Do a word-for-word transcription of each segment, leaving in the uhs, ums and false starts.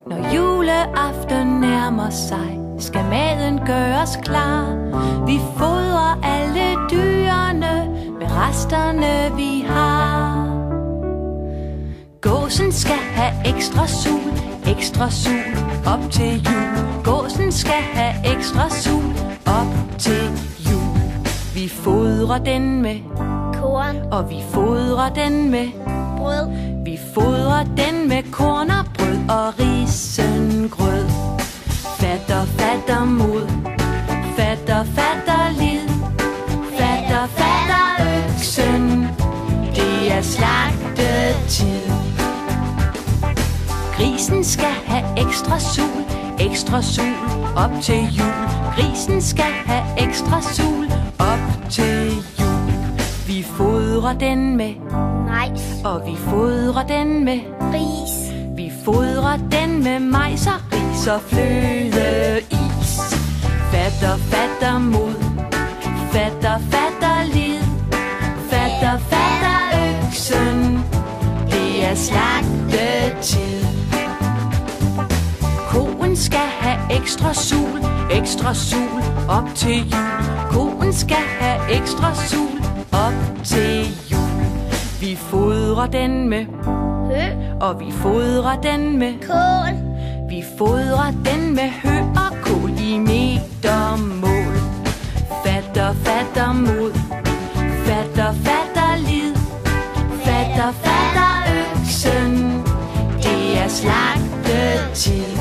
Når juleaften nærmer sig, skal maden gøres klar. Vi fodrer alle dyrene med resterne vi har. Gåsen skal have ekstra sul, ekstra sul op til jul. Gåsen skal have ekstra sul op til jul. Vi fodrer den med korn, og vi fodrer den med brød. Vi fodrer den med korn og brød og risengrød. Fatter, fatter mod, fatter, fatter lid. Fatter, fatter øksen, det er slagtetid. Grisen skal have ekstra sul, ekstra sul op til jul. Grisen skal have ekstra sul op til jul. Vi fodrer den med majs, og vi fodrer den med ris. Vi fodrer den med majs og ris og flødeis. Fatter, fatter mod, fatter, fatter lid. Fatter, fatter øksen, det er slagtetid. Koen skal have ekstra sul, ekstra sul op til jul. Koen skal have ekstra sul op til jul. Vi fodrer den med hø og vi fodrer den med kål. Vi fodrer den med hø og kål i metermål. Fatter, fatter mod, fatter, fatter lid. Fatter, fatter øksen, det er slagtetid.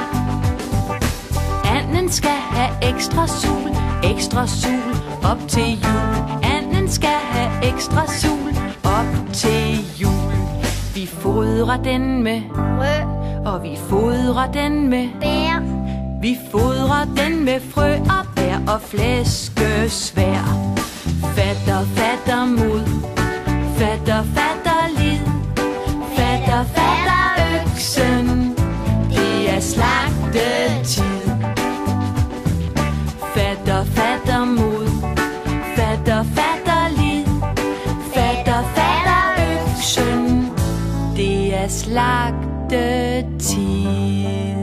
Anden skal have ekstra sul, ekstra sul op til jul. Anden skal have ekstra sul op til jul. Vi fodrer den med Frø og vi fodrer den med bær. Vi fodrer den med frø og bær og flæskesvær. Fatter, fatter mod, fatter, fatter lid. Fatter, fatter øksen, det er slagtetid. Fatter, fatter mod, fatter, fatter lid. Fatter, fatter øksen, det er slagtetid.